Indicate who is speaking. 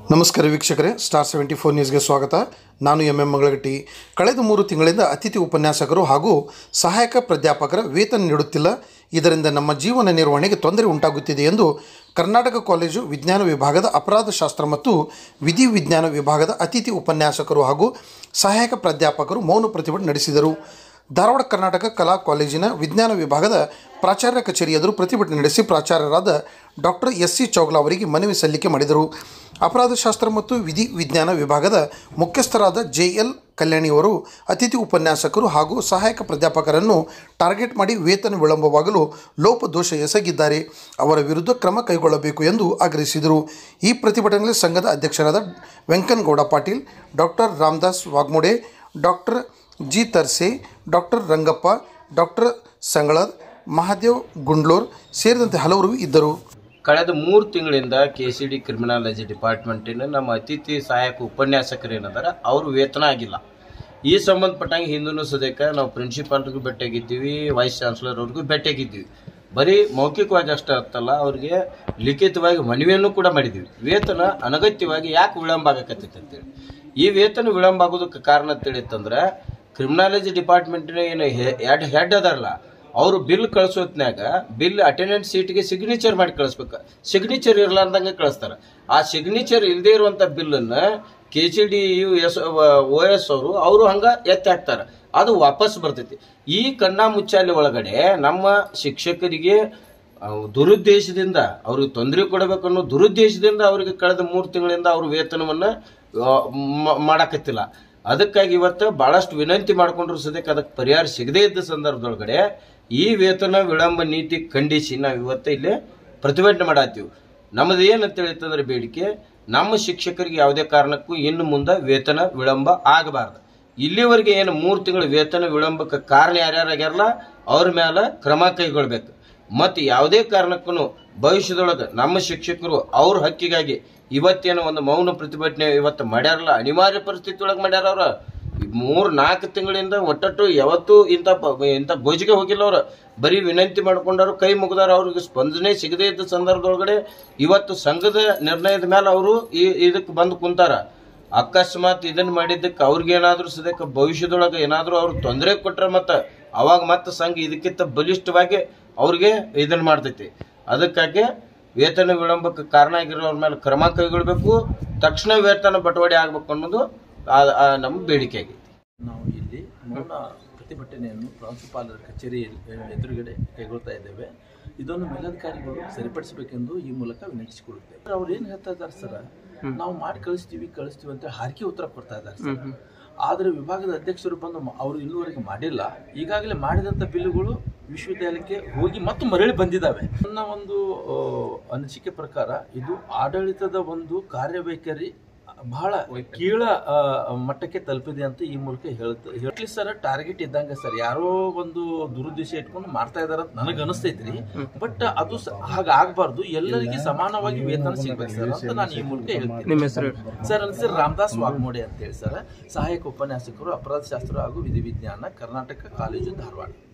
Speaker 1: ನಮಸ್ಕಾರ ವೀಕ್ಷಕರೇ, ಸ್ಟಾರ್ 74 ನ್ಯೂಸ್ಗೆ ಸ್ವಾಗತ. ನಾನು ಎಂ ಮಂಗಳಗಟ್ಟಿ. ಕಳೆದ 3 ತಿಂಗಳಿಂದ ಅತಿಥಿ ಉಪನ್ಯಾಸಕರು ಹಾಗೂ ಸಹಾಯಕ ಪ್ರಾಧ್ಯಾಪಕರ ವೇತನ ನೀಡುತ್ತಿಲ್ಲ. ಇದರಿಂದ ನಮ್ಮ ಜೀವನ ನಿರ್ವಹಣೆಗೆ ತೊಂದರೆ ಉಂಟಾಗುತ್ತಿದೆ ಎಂದು ಕರ್ನಾಟಕ ಕಾಲೇಜು ವಿಜ್ಞಾನ ವಿಭಾಗದ ಅಪರಾಧಶಾಸ್ತ್ರ ಮತ್ತು ವಿಧಿ ವಿಜ್ಞಾನ ವಿಭಾಗದ ಅತಿಥಿ ಉಪನ್ಯಾಸಕರು ಹಾಗೂ ಸಹಾಯಕ ಪ್ರಾಧ್ಯಾಪಕರು ಮೌನ ಪ್ರತಿಭಟನೆ ನಡೆಸಿದರು. ಧಾರವಾಡ ಕರ್ನಾಟಕ ಕಲಾ ಕಾಲೇಜಿನ ವಿಜ್ಞಾನ ವಿಭಾಗದ ಪ್ರಾಚಾರ್ಯ ಕಚೇರಿ ಎದುರು ಪ್ರತಿಭಟನೆ ನಡೆಸಿ ಪ್ರಾಚಾರ್ಯರಾದ ಡಾಕ್ಟರ್ SC ಚೌಗ್ಲಾ ಅವರಿಗೆ ಮನವಿ ಸಲ್ಲಿಕೆ ಮಾಡಿದರು. ಅಪರಾಧಶಾಸ್ತ್ರ ಮತ್ತು ವಿಧಿ ವಿಜ್ಞಾನ ವಿಭಾಗದ ಮುಖ್ಯಸ್ಥರಾದ JL ಕಲ್ಯಾಣಿಯವರು ಅತಿಥಿ ಉಪನ್ಯಾಸಕರು ಹಾಗೂ ಸಹಾಯಕ ಪ್ರಾಧ್ಯಾಪಕರನ್ನು ಟಾರ್ಗೆಟ್ ಮಾಡಿ ವೇತನ ವಿಳಂಬವಾಗಲು ಲೋಪದೋಷ ಎಸಗಿದ್ದಾರೆ. ಅವರ ವಿರುದ್ಧ ಕ್ರಮ ಕೈಗೊಳ್ಳಬೇಕು ಎಂದು ಆಗ್ರಹಿಸಿದರು. ಈ ಪ್ರತಿಭಟನೆಯಲ್ಲಿ ಸಂಘದ ಅಧ್ಯಕ್ಷರಾದ Venkanagouda Patil, doctor Ramdas Wagmode, doctor G Tarse, doctor Rangappa, doctor Sangalad, Mahadev Gundlur ಸೇರಿದಂತೆ ಹಲವರು ಇದ್ದರು.
Speaker 2: ಕಳೆದ 3 ತಿಂಗಳಿಂದ KCD ಕ್ರಿಮಿನಾಲಜಿ ಡಿಪಾರ್ಟ್ಮೆಂಟಿನ ನಮ್ಮ ಅತಿಥಿ ಸಹಾಯಕ ಉಪನ್ಯಾಸಕರು ಏನದಾರ ಅವರು ವೇತನ ಆಗಿಲ್ಲ. ಈ ಸಂಬಂಧಪಟ್ಟಂಗೆ ಹಿಂದೂ ಸದ್ಯಕ್ಕೆ ನಾವು ಪ್ರಿನ್ಸಿಪಾಲ್ರಿಗೂ ಭೇಟಿಯಾಗಿದ್ದೀವಿ, ವೈಸ್ ಚಾನ್ಸಲರ್ ಅವ್ರಿಗೂ ಭೇಟಿಯಾಗಿದ್ದೀವಿ. ಬರೀ ಮೌಖಿಕವಾಗಿ ಅಷ್ಟೇ ಅರ್ಥಲ್ಲ, ಅವ್ರಿಗೆ ಲಿಖಿತವಾಗಿ ಮನವಿಯನ್ನು ಕೂಡ ಮಾಡಿದ್ದೀವಿ. ವೇತನ ಅನಗತ್ಯವಾಗಿ ಯಾಕೆ ವಿಳಂಬ ಆಗಕತ್ತೈತೆ ಅಂತೇಳಿ. ಈ ವೇತನ ವಿಳಂಬ ಆಗೋದಕ್ಕೆ ಕಾರಣ ತಿಳಿತಂದ್ರೆ ಕ್ರಿಮಿನಾಲಜಿ ಡಿಪಾರ್ಟ್ಮೆಂಟಿನ ಏನು ಹೆಡ್ ಅದಾರಲ್ಲ, ಅವರು ಬಿಲ್ ಕಳಿಸೋತ್ನಾಗ ಬಿಲ್ ಅಟೆಂಡೆನ್ಸ್ ಸೀಟ್ಗೆ ಸಿಗ್ನೇಚರ್ ಮಾಡಿ ಕಳಿಸ್ಬೇಕು. ಸಿಗ್ನೇಚರ್ ಇರಲಾರ್ದಂಗೆ ಕಳಿಸ್ತಾರೆ. ಆ ಸಿಗ್ನೇಚರ್ ಇಲ್ಲದೆ ಇರುವಂತ ಬಿಲ್ಲನ್ನು KCD OS ಅವರು ಹಂಗ ಎತ್ತಿ ಹಾಕ್ತಾರೆ. ಅದು ವಾಪಸ್ ಬರ್ತೈತಿ. ಈ ಕಣ್ಣಾ ಮುಚ್ಚಾಲೆ ಒಳಗಡೆ ನಮ್ಮ ಶಿಕ್ಷಕರಿಗೆ ದುರುದ್ದೇಶದಿಂದ ಅವ್ರಿಗೆ ತೊಂದರೆ ಕೊಡಬೇಕನ್ನೋ ದುರುದ್ದೇಶದಿಂದ ಅವರಿಗೆ ಕಳೆದ 3 ತಿಂಗಳಿಂದ ಅವ್ರ ವೇತನವನ್ನ ಮಾಡಕತ್ತಿಲ್ಲ. ಅದಕ್ಕಾಗಿ ಇವತ್ತು ಬಹಳಷ್ಟು ವಿನಂತಿ ಮಾಡ್ಕೊಂಡ್ರು ಸದ್ಯಕ್ಕೆ ಅದಕ್ಕೆ ಪರಿಹಾರ ಸಿಗದೇ ಇದ್ದ ಸಂದರ್ಭದೊಳಗಡೆ ಈ ವೇತನ ವಿಳಂಬ ನೀತಿ ಖಂಡಿಸಿ ನಾವು ಇವತ್ತು ಇಲ್ಲಿ ಪ್ರತಿಭಟನೆ ಮಾಡತ್ತೀವಿ. ನಮ್ಮದು ಏನಂತ ಹೇಳಿತಂದ್ರೆ ಬೇಡಿಕೆ, ನಮ್ಮ ಶಿಕ್ಷಕರಿಗೆ ಯಾವುದೇ ಕಾರಣಕ್ಕೂ ಇನ್ನು ಮುಂದೆ ವೇತನ ವಿಳಂಬ ಆಗಬಾರ್ದು. ಇಲ್ಲಿವರೆಗೆ ಏನು 3 ತಿಂಗಳ ವೇತನ ವಿಳಂಬಕ್ಕೆ ಕಾರಣ ಯಾರ್ಯಾರಾಗ್ಯಾರಲ್ಲ ಅವ್ರ ಮೇಲೆ ಕ್ರಮ ಕೈಗೊಳ್ಬೇಕು. ಮತ್ತು ಯಾವುದೇ ಕಾರಣಕ್ಕೂ ಭವಿಷ್ಯದೊಳಗೆ ನಮ್ಮ ಶಿಕ್ಷಕರು ಅವ್ರ ಹಕ್ಕಿಗಾಗಿ ಇವತ್ತೇನೋ ಒಂದು ಮೌನ ಪ್ರತಿಭಟನೆ ಇವತ್ತು ಮಾಡ್ಯಾರಲ್ಲ, ಅನಿವಾರ್ಯ ಪರಿಸ್ಥಿತಿ ಒಳಗೆ ಮಾಡ್ಯಾರ. ಅವ್ರ 3-4 ತಿಂಗಳಿಂದ ಒಟ್ಟಟ್ಟು ಯಾವತ್ತೂ ಇಂಥ ಗೋಜಿಗೆ ಹೋಗಿಲ್ಲ. ಅವ್ರು ಬರೀ ವಿನಂತಿ ಮಾಡ್ಕೊಂಡಾರು, ಕೈ ಮುಗಿದಾರ. ಅವ್ರಿಗೆ ಸ್ಪಂದನೆ ಸಿಗದೇ ಇದ್ದ ಸಂದರ್ಭದೊಳಗಡೆ ಇವತ್ತು ಸಂಘದ ನಿರ್ಣಯದ ಮೇಲೆ ಅವರು ಇದಕ್ಕೆ ಬಂದು ಕುಂತಾರ. ಅಕಸ್ಮಾತ್ ಇದನ್ನ ಮಾಡಿದ್ದಕ್ಕೆ ಅವ್ರಿಗೇನಾದ್ರೂ ಸದ್ಯಕ್ಕೆ ಭವಿಷ್ಯದೊಳಗೆ ಏನಾದ್ರೂ ಅವ್ರು ತೊಂದರೆ ಕೊಟ್ರೆ ಅವಾಗ ಮತ್ತೆ ಸಂಘ ಇದಕ್ಕಿಂತ ಬಲಿಷ್ಠವಾಗಿ ಅವ್ರಿಗೆ ಇದನ್ನ ಮಾಡ್ತೈತಿ. ಅದಕ್ಕಾಗಿ ವೇತನ ವಿಳಂಬಕ್ಕೆ ಕಾರಣ ಆಗಿರೋರ ಮೇಲೆ ಕ್ರಮ ಕೈಗೊಳ್ಳಬೇಕು. ತಕ್ಷಣ ವೇತನ ಬಟವಾಡೆ ಆಗ್ಬೇಕು ಅನ್ನೋದು ನಮ್ಮ ಬೇಡಿಕೆ ಆಗೈತಿ.
Speaker 3: ನಾವು ಇಲ್ಲಿ ಮೌನ ಪ್ರತಿಭಟನೆಯನ್ನು ಪ್ರಾಂಶುಪಾಲರ ಕಚೇರಿ ಎದುರುಗಡೆ ಕೈಗೊಳ್ತಾ ಇದ್ದೇವೆ. ಇದನ್ನು ಮೇಲಧಿಕಾರಿಗಳು ಸರಿಪಡಿಸಬೇಕೆಂದು ಈ ಮೂಲಕ ವಿನಂತಿಸಿಕೊಳ್ಳುತ್ತೇವೆ. ಅವ್ರು ಏನು ಹೇಳ್ತಾ ಇದ್ದಾರೆ ಸರ್, ನಾವು ಮಾಡಿ ಕಳಿಸ್ತೀವಿ ಅಂತ ಹಾರಿಕೆ ಉತ್ತರ ಕೊಡ್ತಾ ಇದ್ದಾರೆ ಸರ್. ಆದರೆ ವಿಭಾಗದ ಅಧ್ಯಕ್ಷರು ಬಂದು ಅವರು ಇನ್ನೂವರೆಗೆ ಮಾಡಿಲ್ಲ. ಈಗಾಗಲೇ ಮಾಡಿದಂಥ ಬಿಲ್ಲುಗಳು ವಿಶ್ವವಿದ್ಯಾಲಯಕ್ಕೆ ಹೋಗಿ ಮತ್ತು ಮರಳಿ ಬಂದಿದ್ದಾವೆ. ನನ್ನ ಒಂದು ಅನಿಸಿಕೆ ಪ್ರಕಾರ ಇದು ಆಡಳಿತದ ಒಂದು ಕಾರ್ಯವೈಖರಿ ಬಹಳ ಕೀಳ ಮಟ್ಟಕ್ಕೆ ತಲುಪಿದೆ ಅಂತ ಈ ಮೂಲಕ ಹೇಳಿ ಸರ್. ಟಾರ್ಗೆಟ್ ಇದ್ದಂಗೆ ಸರ್, ಯಾರೋ ಒಂದು ದುರುದ್ದೇಶ ಇಟ್ಕೊಂಡು ಮಾಡ್ತಾ ಇದಾರ ಅಂತ ನನಗೆ ಅನಿಸ್ತೈತ್ರಿ. ಬಟ್ ಅದು ಹಾಗಾಗಬಾರ್ದು. ಎಲ್ಲರಿಗೆ ಸಮಾನವಾಗಿ ವೇತನ ಸಿಗ್ಬೇಕು ಸರ್ ಅಂತ ನಾನು ಈ ಮೂಲಕ ಹೇಳ್ತೀನಿ.
Speaker 4: ನಿಮ್ಮ ಹೆಸರು
Speaker 3: ಸರ್? ನನ್ನ ಹೆಸರು ರಾಮದಾಸ್ ವಾಗ್ಮೋಡೆ ಅಂತೇಳಿ ಸರ್, ಸಹಾಯಕ ಉಪನ್ಯಾಸಕರು ಅಪರಾಧಶಾಸ್ತ್ರ ಹಾಗೂ ವಿಧಿ ವಿಜ್ಞಾನ, ಕರ್ನಾಟಕ ಕಾಲೇಜು, ಧಾರವಾಡ.